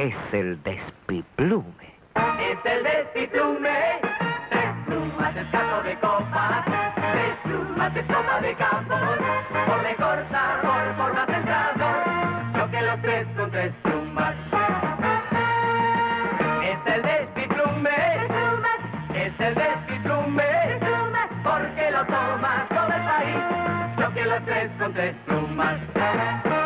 es el despiplume. Es el despiplume. Tres plumas es caso de copa. Tres plumas es copa de campos. Por de cortador, por más centrador. Choque los tres con tres plumas. Es el despiplume. Es el despiplume. Porque lo toma todo el país. Choque los tres con tres plumas.